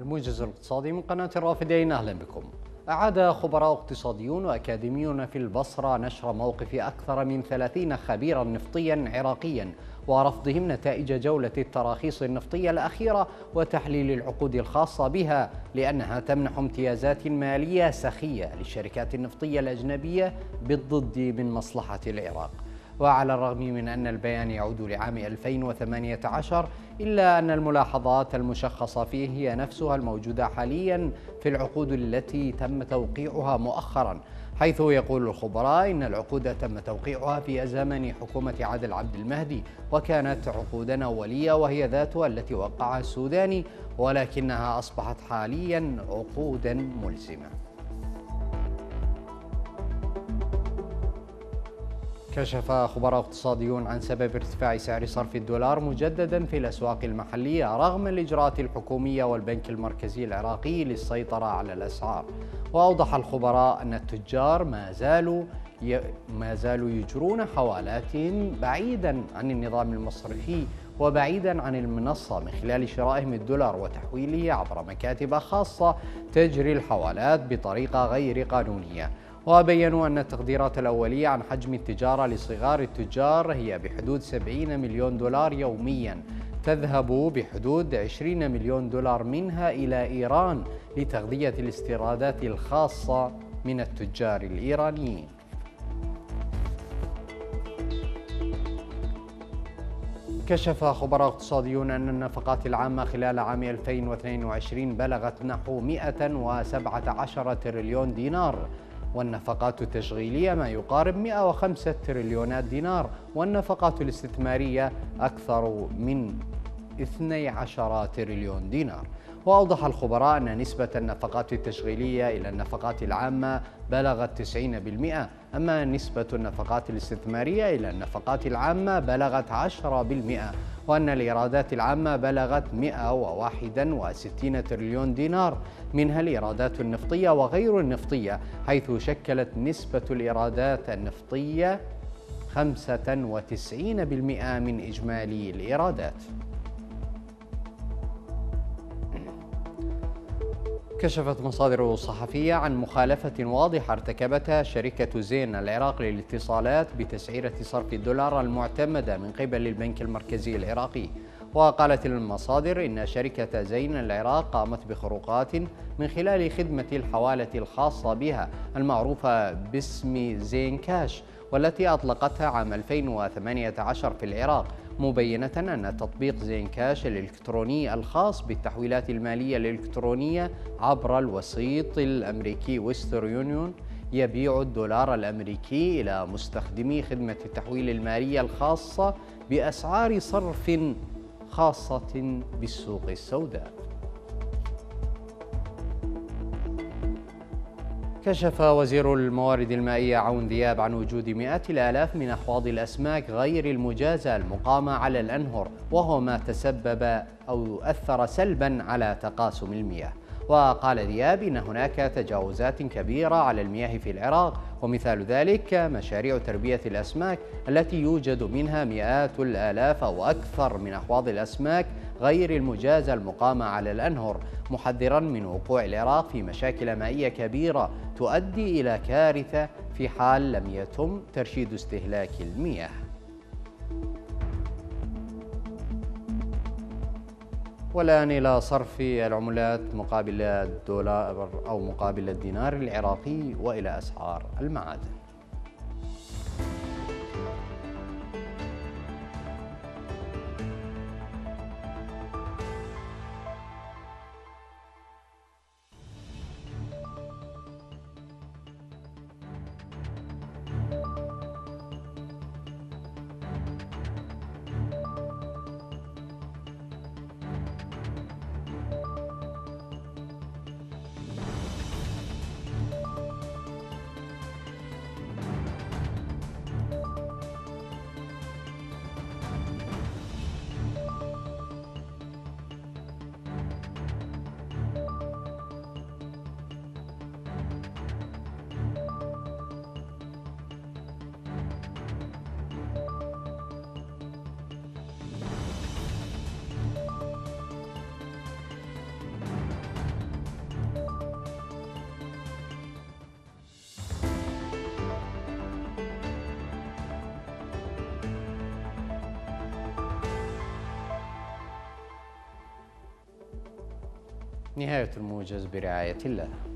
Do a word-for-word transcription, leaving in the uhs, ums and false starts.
الموجز الاقتصادي من قناة الرافدين، أهلا بكم. أعاد خبراء اقتصاديون وأكاديميون في البصرة نشر موقف أكثر من ثلاثين خبيرا نفطيا عراقيا ورفضهم نتائج جولة التراخيص النفطية الأخيرة وتحليل العقود الخاصة بها، لأنها تمنح امتيازات مالية سخية للشركات النفطية الأجنبية بالضد من مصلحة العراق. وعلى الرغم من أن البيان يعود لعام ألفين وثمانية عشر، إلا أن الملاحظات المشخصة فيه هي نفسها الموجودة حاليا في العقود التي تم توقيعها مؤخرا، حيث يقول الخبراء إن العقود تم توقيعها في زمن حكومة عادل عبد المهدي، وكانت عقودا أولية وهي ذاتها التي وقعها السوداني، ولكنها أصبحت حاليا عقودا ملزمة. كشف خبراء اقتصاديون عن سبب ارتفاع سعر صرف الدولار مجددا في الأسواق المحلية رغم الإجراءات الحكومية والبنك المركزي العراقي للسيطرة على الأسعار. وأوضح الخبراء أن التجار ما زالوا ي... ما زالوا يجرون حوالات بعيدا عن النظام المصرفي وبعيدا عن المنصة من خلال شرائهم الدولار وتحويله عبر مكاتب خاصة تجري الحوالات بطريقة غير قانونية. وبينوا أن التقديرات الأولية عن حجم التجارة لصغار التجار هي بحدود سبعين مليون دولار يوميا، تذهب بحدود عشرين مليون دولار منها إلى إيران لتغذية الاستيرادات الخاصة من التجار الإيرانيين. كشف خبراء اقتصاديون أن النفقات العامة خلال عام ألفين واثنين وعشرين بلغت نحو مئة وسبعة عشر تريليون دينار، والنفقات التشغيلية ما يقارب مئة وخمسة تريليونات دينار، والنفقات الاستثمارية أكثر من اثني عشر تريليون دينار. وأوضح الخبراء أن نسبة النفقات التشغيلية إلى النفقات العامة بلغت تسعين بالمئة، أما نسبة النفقات الاستثمارية إلى النفقات العامة بلغت عشرة بالمئة، وأن الإيرادات العامة بلغت مئة وواحد وستين تريليون دينار، منها الإيرادات النفطية وغير النفطية، حيث شكلت نسبة الإيرادات النفطية خمسة وتسعين بالمئة من إجمالي الإيرادات. كشفت مصادر صحفية عن مخالفة واضحة ارتكبتها شركة زين العراق للاتصالات بتسعيرة صرف الدولار المعتمدة من قبل البنك المركزي العراقي. وقالت المصادر إن شركة زين العراق قامت بخروقات من خلال خدمة الحوالة الخاصة بها المعروفة باسم زين كاش، والتي أطلقتها عام ألفين وثمانية عشر في العراق، مبينة أن تطبيق زين كاش الإلكتروني الخاص بالتحويلات المالية الإلكترونية عبر الوسيط الأمريكي ويسترن يونيون يبيع الدولار الأمريكي إلى مستخدمي خدمة التحويل المالية الخاصة بأسعار صرف خاصة بالسوق السوداء. كشف وزير الموارد المائية عون ذياب عن وجود مئات الآلاف من أحواض الأسماك غير المجازة المقامة على الأنهر، وهو ما تسبب أو أثر سلبا على تقاسم المياه. وقال ذياب إن هناك تجاوزات كبيرة على المياه في العراق، ومثال ذلك مشاريع تربية الأسماك التي يوجد منها مئات الآلاف أو أكثر من أحواض الأسماك غير المجازة المقامة على الأنهر، محذرا من وقوع العراق في مشاكل مائية كبيرة تؤدي إلى كارثة في حال لم يتم ترشيد استهلاك المياه. والآن إلى صرف العملات مقابل الدولار أو مقابل الدينار العراقي وإلى أسعار المعادن. نهاية الموجز برعاية الله.